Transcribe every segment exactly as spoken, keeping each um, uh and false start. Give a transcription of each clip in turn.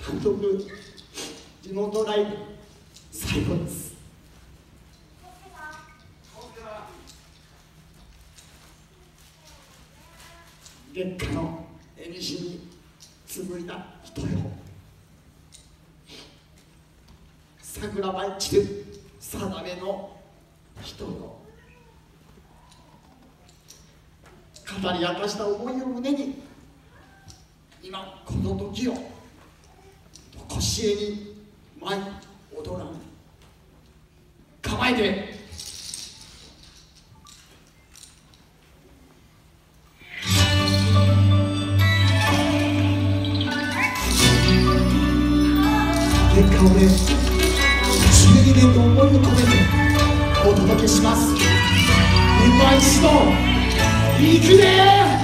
単独地元ライブ最後です。月下の縁に紡いだ人よ、桜舞い散る定めの人よ、語り明かした思いを胸に今この時を常しえに舞い踊らん構えて月下をねじゅうにねんの思いを込めてお届けします。メンバー一同行くねー。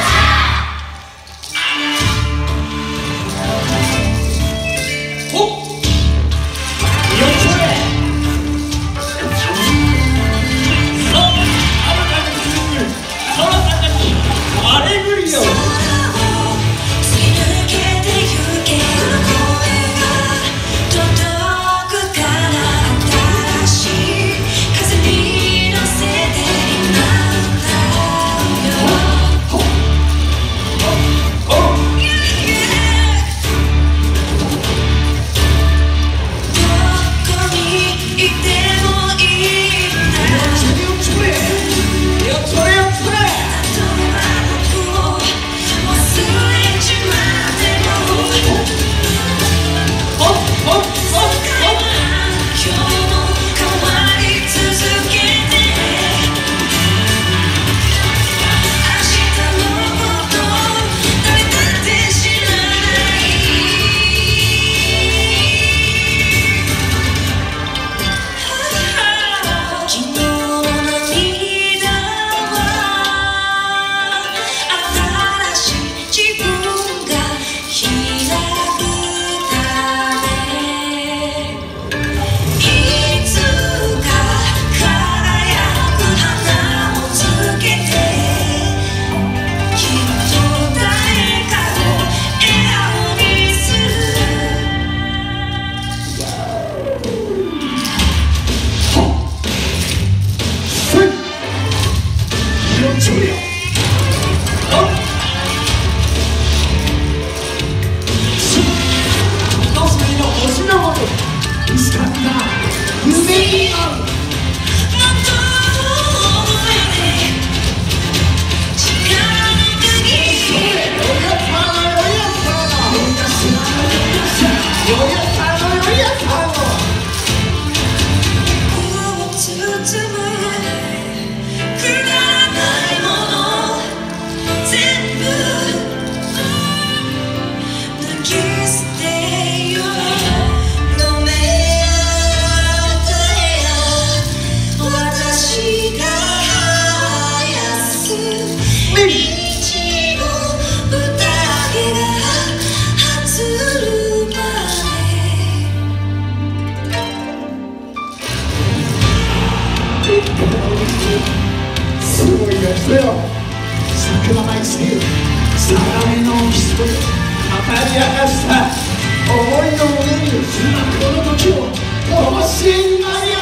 すごいですよ。桜舞いし定めの人語り明かした思いの胸に今この時をともしえになり